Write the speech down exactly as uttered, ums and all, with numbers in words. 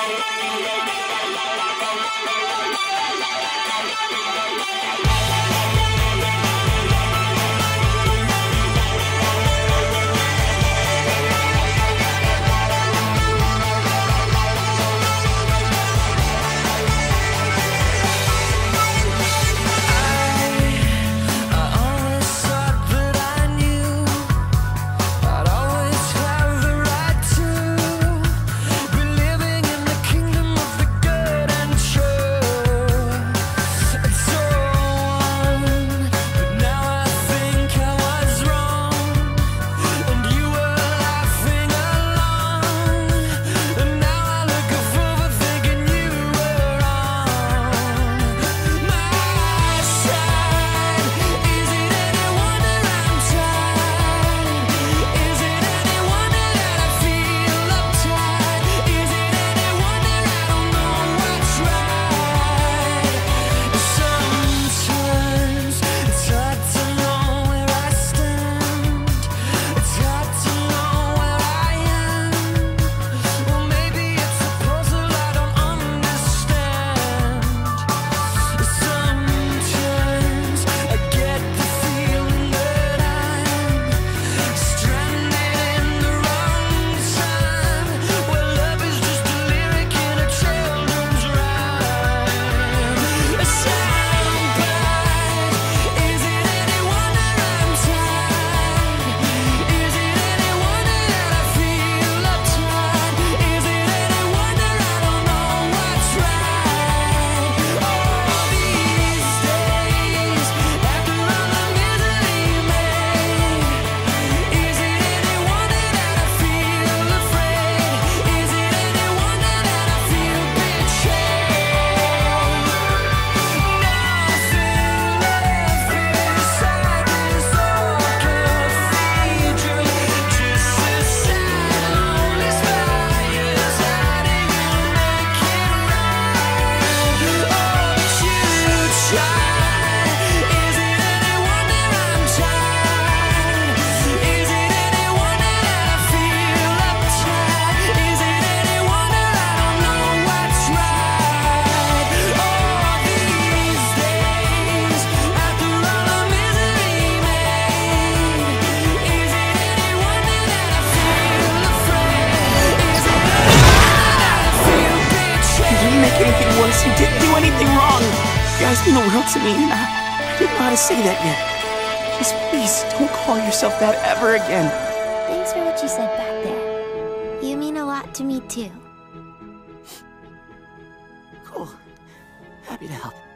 worse. You didn't do anything wrong. You guys mean the world to me, and I, I didn't know how to say that yet. Just please, don't call yourself that ever again. Thanks for what you said back there. You mean a lot to me, too. Cool. Happy to help.